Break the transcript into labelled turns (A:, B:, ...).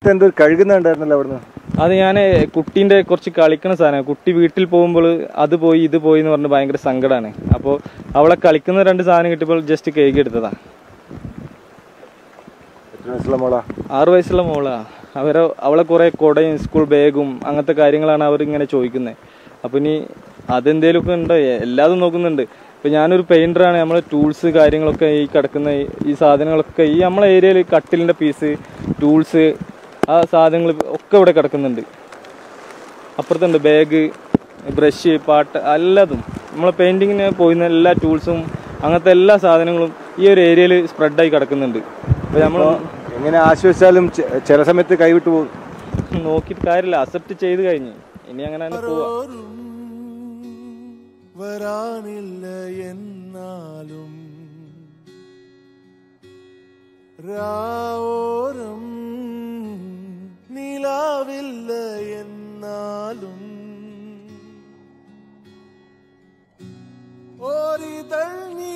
A: എന്തൊരു കഴുകുന്നുണ്ടായിരുന്നല്ലോ അവിടുന്ന്.
B: അത് ഞാൻ കുട്ടീൻ്റെ കുറച്ച് കളിക്കുന്ന സാധനം, കുട്ടി വീട്ടിൽ പോകുമ്പോൾ അത് പോയി ഇത് പോയി എന്ന് പറഞ്ഞ് ഭയങ്കര സങ്കടമാണ്. അപ്പോൾ അവളെ കളിക്കുന്ന 2 സാധനം കിട്ടിയപ്പോൾ ജസ്റ്റ് കേക്ക് എടുത്തതാ. 6 വയസ്സുള്ള മോളാ. അവളെ കുറേ കുടയും സ്കൂൾ ബാഗും അങ്ങനത്തെ കാര്യങ്ങളാണ് അവരിങ്ങനെ ചോദിക്കുന്നത്. അപ്പം ഇനി അതെന്തേലുമൊക്കെ ഉണ്ടോ, എല്ലാതും നോക്കുന്നുണ്ട്. ഇപ്പം ഞാനൊരു പെയിൻറ്ററാണ്. നമ്മൾ ടൂൾസ് കാര്യങ്ങളൊക്കെ ഈ കിടക്കുന്ന ഈ സാധനങ്ങളൊക്കെ ഈ നമ്മളെ ഏരിയയിൽ കട്ടിലിൻ്റെ പീസ്, ടൂൾസ്, ആ സാധനങ്ങൾ ഒക്കെ ഇവിടെ കിടക്കുന്നുണ്ട്. അപ്പുറത്തുണ്ട് ബാഗ്, ബ്രഷ്, പാട്ട്, എല്ലാതും നമ്മളെ പെയിൻറ്റിങ്ങിന് പോയിരുന്ന എല്ലാ ടൂൾസും അങ്ങനത്തെ എല്ലാ സാധനങ്ങളും ഈ ഒരു ഏരിയയിൽ സ്പ്രെഡായി കിടക്കുന്നുണ്ട്. അപ്പോൾ നമ്മൾ
A: എങ്ങനെ ആശ്വസിച്ചാലും ചില സമയത്ത് കൈവിട്ടു പോകും.
B: നോക്കിയിട്ട് കാര്യമില്ല, അക്സെപ്റ്റ് ചെയ്ത് കഴിഞ്ഞ് ഇനി അങ്ങനെ തന്നെ പോവാ.
C: വരാനില്ല എന്നാലും രാവോരം നിലാവില്ല എന്നാലും ഓരിതൾ നീ